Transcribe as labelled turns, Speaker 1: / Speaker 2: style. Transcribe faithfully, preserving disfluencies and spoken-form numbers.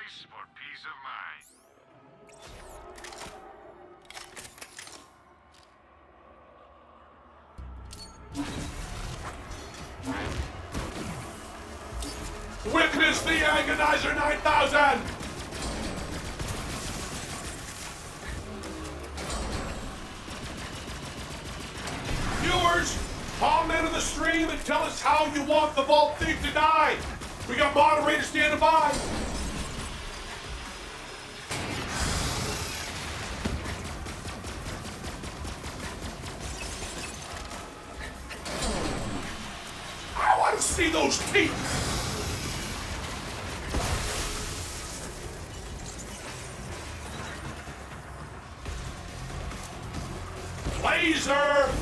Speaker 1: price for peace of mind.
Speaker 2: Witness the Agonizer nine thousand! Viewers, comment on the stream and tell us how you want the Vault Thief to die. We got moderators standing by. I want to see those teeth. Laser